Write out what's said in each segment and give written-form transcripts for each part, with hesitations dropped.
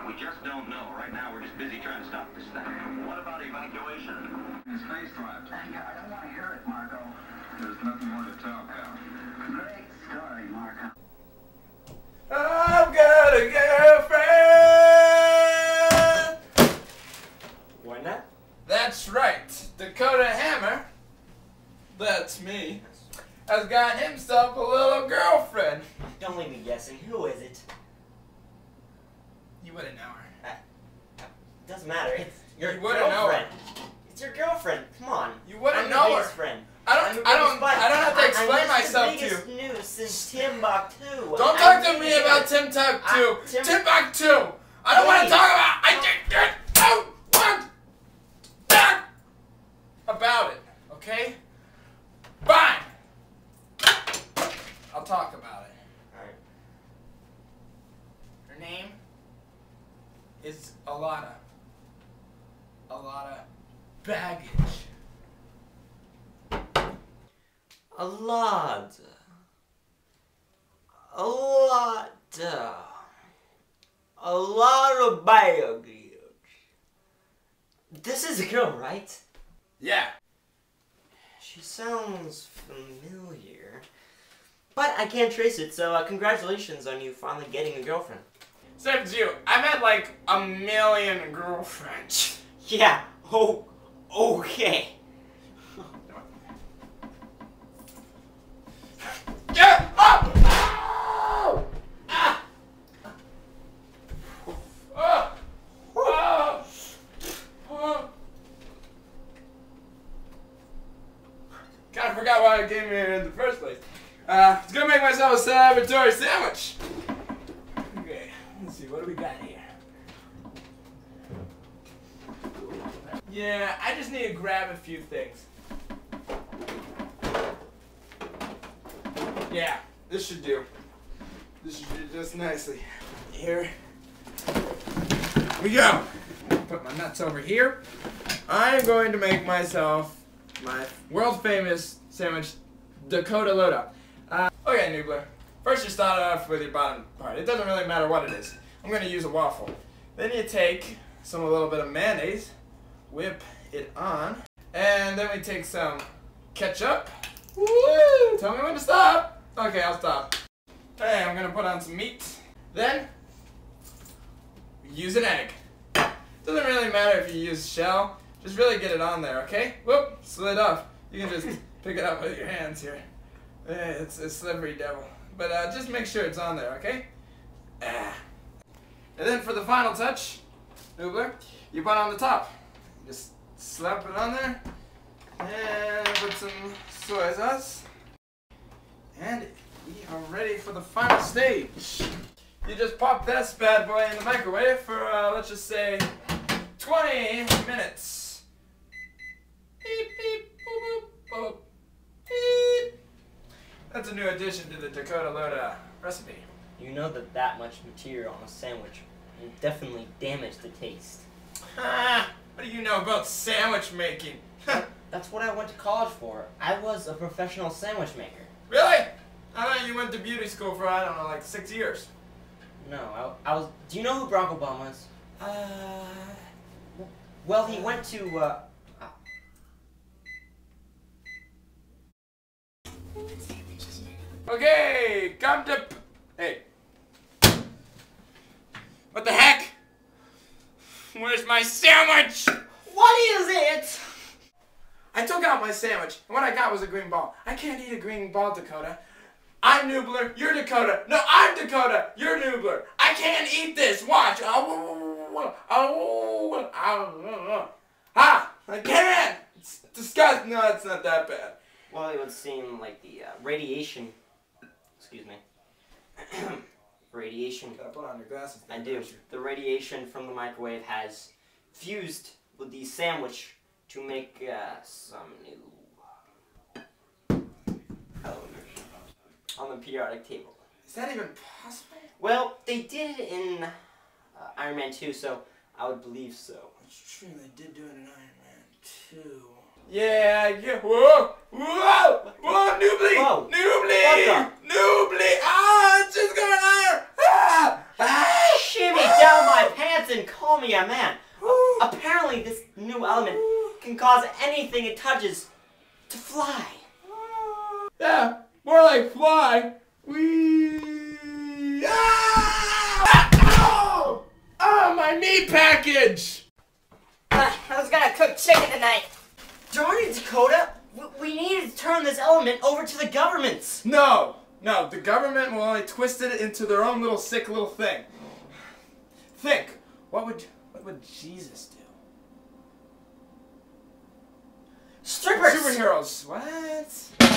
We just don't know. Right now, we're just busy trying to stop this thing. What about evacuation? His face dropped. I don't want to hear it, Marco. There's nothing more to tell, Cal. Great story, Marco. I've got a girlfriend! Why not? That's right. Dakota Hammer, that's me, has got himself a little girlfriend. Don't leave me guessing. Who is it? You wouldn't know her. Doesn't matter. It's your You wouldn't know her. girlfriend. It's your girlfriend. Come on. You wouldn't I'm know your her. biggest friend. I don't have to explain myself to you. I'm the biggest news since Timbuktu. Don't talk to me about Timbuktu. Timbuktu. I don't want to talk about. I don't want to talk about it. Okay? Fine. I'll talk about it. Alright. Her name is Alana. Alana Baggage. A lot of baggage. This is a girl, right? Yeah. She sounds familiar, but I can't trace it, so congratulations on you finally getting a girlfriend. Same as you. I've had like 1,000,000 girlfriends. Yeah, oh, okay. Get up! Oh! Ah! Oh! Oh! Oh! Kinda forgot why I came here in the first place. I was gonna make myself a celebratory sandwich. Okay, let's see, what do we got here? Yeah, I just need to grab a few things. Yeah, this should do. This should do just nicely. Here we go. Put my nuts over here. I'm going to make myself my world famous sandwich, Dakota Loda. Okay, Noobler. First you start off with your bottom part. It doesn't really matter what it is. I'm going to use a waffle. Then you take a little bit of mayonnaise, whip it on, and then we take some ketchup. Woo! Tell me when to stop. Okay, I'll stop. Hey, I'm gonna put on some meat. Then, use an egg. Doesn't really matter if you use shell. Just really get it on there, okay? Whoop, slid off. You can just pick it up with your hands here. It's a slippery devil. But just make sure it's on there, okay? And then for the final touch, Noobler, you put on the top. Just slap it on there. And put some soy sauce. And we are ready for the final stage. You just pop this bad boy in the microwave for, let's just say, 20 minutes. Beep, beep, boop, boop, boop, beep. That's a new addition to the Dakota Loda recipe. You know that much material on a sandwich will definitely damage the taste. Ah, what do you know about sandwich making? That's what I went to college for. I was a professional sandwich maker. Really? I thought you went to beauty school for, I don't know, like 6 years. No, I was... Do you know who Barack Obama is? Well, he went to, Okay, come to... Hey. What the heck? Where's my sandwich? What is it? I took out my sandwich, and what I got was a green ball. I can't eat a green ball, Dakota. I'm Noobler, you're Dakota. No, I'm Dakota, you're Noobler. I can't eat this. Watch. Ha! I can't! It's disgusting. No, it's not that bad. Well, it would seem like the radiation... Excuse me. Radiation... Gotta put on your glasses. I do. The radiation from the microwave has fused with the sandwich to make some new elements on the periodic table. Is that even possible? Well, they did it in Iron Man 2, so I would believe so. It's true, they did do it in Iron Man 2. Yeah, whoa! Whoa! Whoa, Noobly! Whoa. Noobly! What the? Noobly! Ah, it's just going higher! Ah! Ah! Shimmy down my pants Captain, call me a man. Apparently this new element can cause anything it touches to fly. Yeah, more like fly. Wee. Ah! Ow! Oh, my meat package! I was gonna cook chicken tonight. Darn it, Dakota! We needed to turn this element over to the governments. No, the government will only twist it into their own little sick little thing. Think, what would Jesus do? Strippers! Superheroes. What?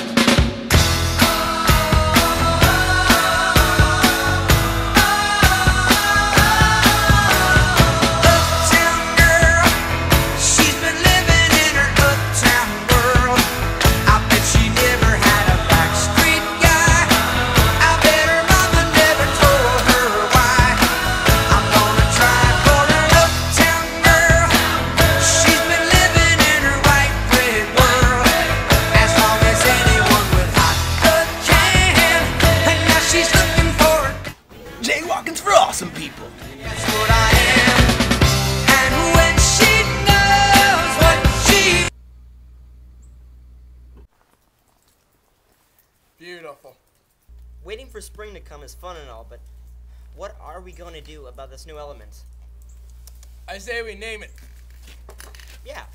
Jaywalking's for awesome people. That's what I am. And when she knows what she... Beautiful. Waiting for spring to come is fun and all, but what are we going to do about this new element? I say we name it. Yeah.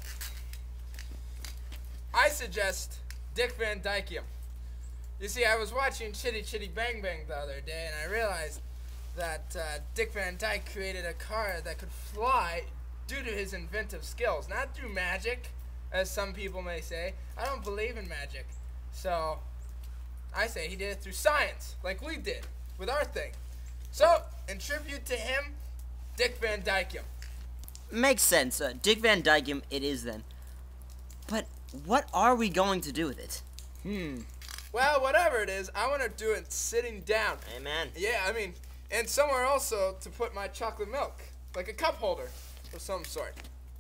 I suggest Dick Van Dyke. You see, I was watching Chitty Chitty Bang Bang the other day, and I realized that Dick Van Dyke created a car that could fly due to his inventive skills, not through magic, as some people may say. I don't believe in magic, so I say he did it through science, like we did with our thing. So, in tribute to him, Dick Van Dyke. Makes sense. Dick Van Dyke it is then. But what are we going to do with it? Well, whatever it is, I want to do it sitting down. Amen. Yeah, I mean, and somewhere also to put my chocolate milk, like a cup holder of some sort.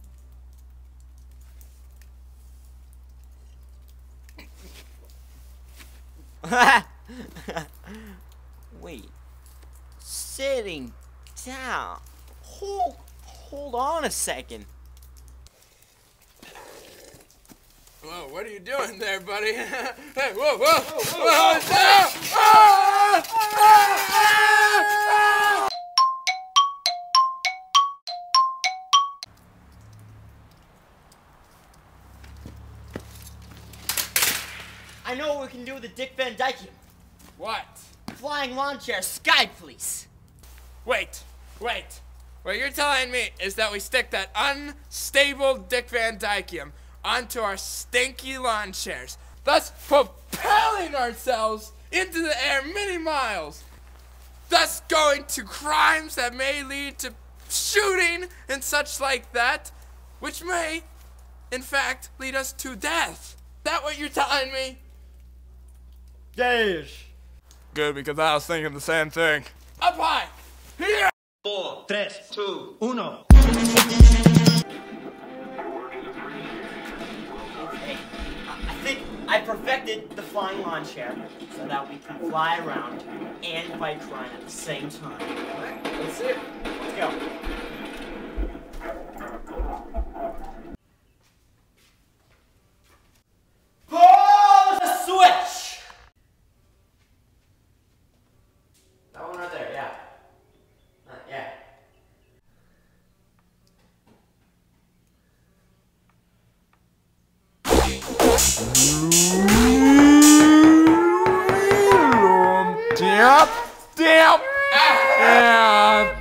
Wait. Sitting down. Hold on a second. Whoa, what are you doing there, buddy? Hey, whoa, whoa, whoa, ah! Ah! Ah! I know what we can do with the Dick Van Dyke. What? Flying lawn chair, sky police. Wait. What you're telling me is that we stick that unstable Dick Van Dyke onto our stinky lawn chairs, thus propelling ourselves into the air many miles, thus going to crimes that may lead to shooting and such like that, which may, in fact, lead us to death. That what you're telling me? Dash. Good, because I was thinking the same thing. Up high! Here! 4, 3, 2, 1. Okay. I think I perfected the flying lawn chair so that we can fly around and fight crime at the same time. Alright, let's see it. Let's go. Pull the switch! That one right there, yeah. Yeah. Damn.